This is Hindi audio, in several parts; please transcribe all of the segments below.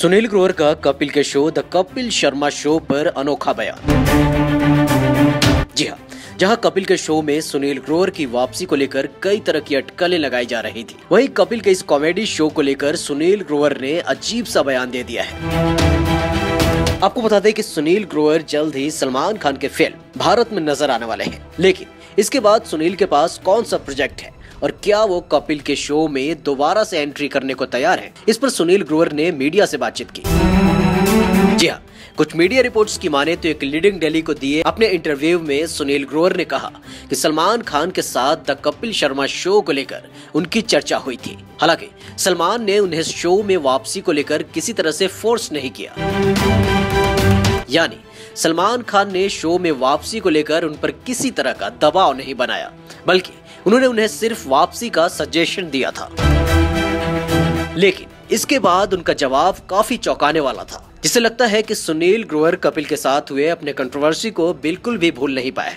सुनील ग्रोवर का कपिल के show the Kapil Sharma show पर अनोखा बयान। जी हाँ, जहां कपिल के शो में सुनील ग्रोवर की वापसी को लेकर कई तरह की अटकलें लगाई जा रही थी, वहीं कपिल के इस कॉमेडी शो को लेकर सुनील ग्रोवर ने अजीब सा बयान दे दिया है। आपको बता दें कि सुनील ग्रोवर जल्द ही सलमान खान के फिल्म भारत में नजर आने वाले हैं, लेकिन इसके बाद सुनील के पास कौन सा प्रोजेक्ट है और क्या वो कपिल के शो में दोबारा से एंट्री करने को तैयार है, इस पर सुनील ग्रोवर ने मीडिया से बातचीत की। जी हाँ, कुछ मीडिया रिपोर्ट्स की माने तो एक लीडिंग दिल्ली को दिए अपने इंटरव्यू में सुनील ग्रोवर ने कहा कि सलमान खान के साथ द कपिल शर्मा शो को लेकर उनकी चर्चा हुई थी। हालांकि सलमान ने उन्हें शो में वापसी को लेकर किसी तरह से फोर्स नहीं किया, यानी सलमान खान ने शो में वापसी को लेकर उन पर किसी तरह का दबाव नहीं बनाया, बल्कि उन्होंने उन्हें सिर्फ वापसी का सजेशन दिया था। लेकिन इसके बाद उनका जवाब काफी चौंकाने वाला था, जिससे लगता है कि सुनील ग्रोवर कपिल के साथ हुए अपने कंट्रोवर्सी को बिल्कुल भी भूल नहीं पाए।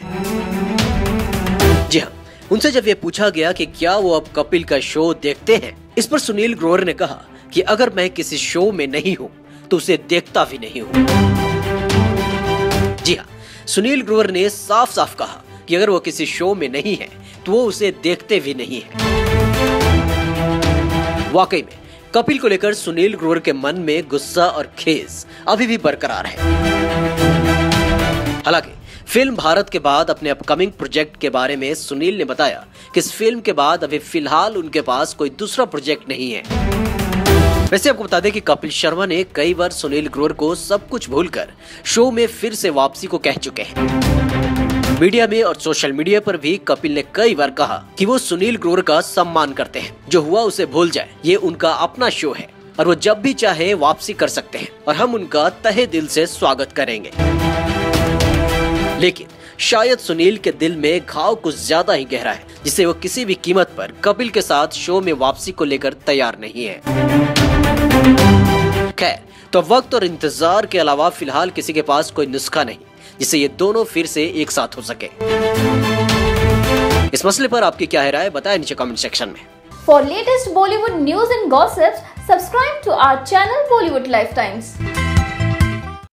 जी हाँ, उनसे जब ये पूछा गया कि क्या वो अब कपिल का शो देखते हैं, इस पर सुनील ग्रोवर ने कहा कि अगर मैं किसी शो में नहीं हूँ तो उसे देखता भी नहीं हूँ। जी हाँ, सुनील ग्रोवर ने साफ साफ कहा कि अगर वो किसी शो में नहीं है तो वो उसे देखते भी नहीं है। वाकई में कपिल को लेकर सुनील ग्रोवर के मन में गुस्सा और खेस अभी भी बरकरार है। हालांकि फिल्म भारत के बाद अपने अपकमिंग प्रोजेक्ट के बारे में सुनील ने बताया कि इस फिल्म के बाद अभी फिलहाल उनके पास कोई दूसरा प्रोजेक्ट नहीं है। वैसे आपको बता दें कि कपिल शर्मा ने कई बार सुनील ग्रोवर को सब कुछ भूलकर शो में फिर से वापसी को कह चुके हैं। मीडिया में और सोशल मीडिया पर भी कपिल ने कई बार कहा कि वो सुनील ग्रोवर का सम्मान करते हैं, जो हुआ उसे भूल जाए, ये उनका अपना शो है और वो जब भी चाहे वापसी कर सकते हैं और हम उनका तहे दिल से स्वागत करेंगे। लेकिन शायद सुनील के दिल में घाव कुछ ज्यादा ही गहरा है, जिससे वो किसी भी कीमत पर कपिल के साथ शो में वापसी को लेकर तैयार नहीं है। खैर, तो वक्त और इंतजार के अलावा फिलहाल किसी के पास कोई नुस्खा नहीं जिससे ये दोनों फिर से एक साथ हो सके। इस मसले पर आपकी क्या है राय, बताएं नीचे कमेंट सेक्शन में। For latest Bollywood news and gossips, subscribe to our channel Bollywood Lifetimes.